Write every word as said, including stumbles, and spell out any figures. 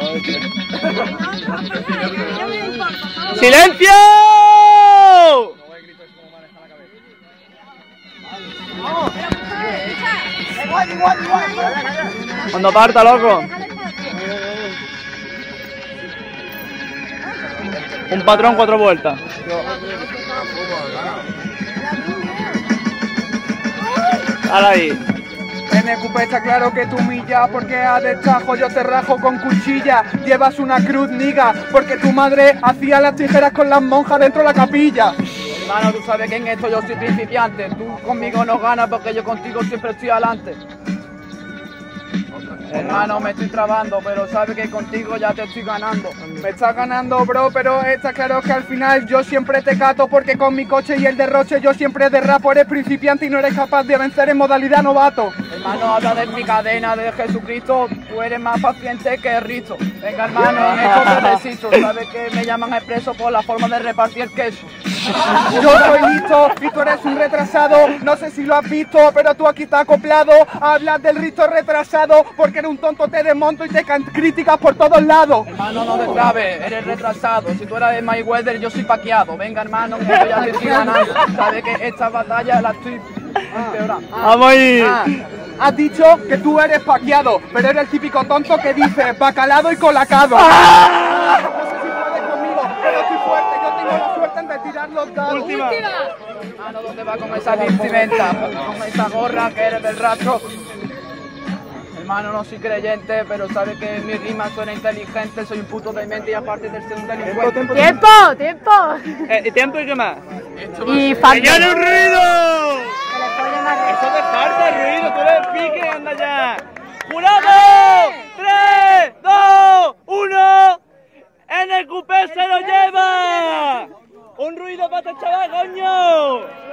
¡Silencio! Cuando parta, loco. Un patrón, cuatro vueltas. Ahora ahí. En el cupé está claro que tú millas, porque a destajo yo te rajo con cuchilla. Llevas una cruz, niga, porque tu madre hacía las tijeras con las monjas dentro de la capilla. Hermano, tú sabes que en esto yo soy principiante. Tú conmigo no ganas porque yo contigo siempre estoy adelante. Hermano, me estoy trabando, pero sabes que contigo ya te estoy ganando. Me estás ganando, bro, pero está claro que al final yo siempre te cato, porque con mi coche y el derroche yo siempre derrapo. Eres principiante y no eres capaz de vencer en modalidad novato. Hermano, habla de mi cadena de Jesucristo, tú eres más paciente que Risto. Venga, hermano, en esto te resisto. Sabes que me llaman expreso por la forma de repartir el queso. Yo soy listo y tú eres un retrasado. No sé si lo has visto, pero tú aquí estás acoplado. Hablas del rito retrasado, porque eres un tonto, te desmonto y te críticas por todos lados. Hermano, no te trabes, eres retrasado. Si tú eras de Mayweather, yo soy paqueado. Venga, hermano, que yo ya te estoy ganando. Sabes que esta batalla la estoy empeorando. ¡Vamos ahí! Ah, has dicho que tú eres paqueado, pero eres el típico tonto que dice bacalado y colacado. ¡Ah! No sé si puedes conmigo, pero estoy fuerte. Yo tengo la suerte de tirar los dados. Última. Hermano, ¿dónde vas con esa vestimenta? Con esa gorra que eres del rastro. Hermano, no soy creyente, pero sabes que mi rima suena inteligente. Soy un puto demente y aparte de ser un delincuente. ¡Tiempo! ¡Tiempo! Eh, ¿Tiempo y qué más? Y falta. ¡Señor, un ruido! Eso te falta ruido, tú eres pique, anda ya. ¡Jurado! ¡tres, dos, uno! ¡En el cupé se lo lleva! ¡Un ruido para este chaval, coño!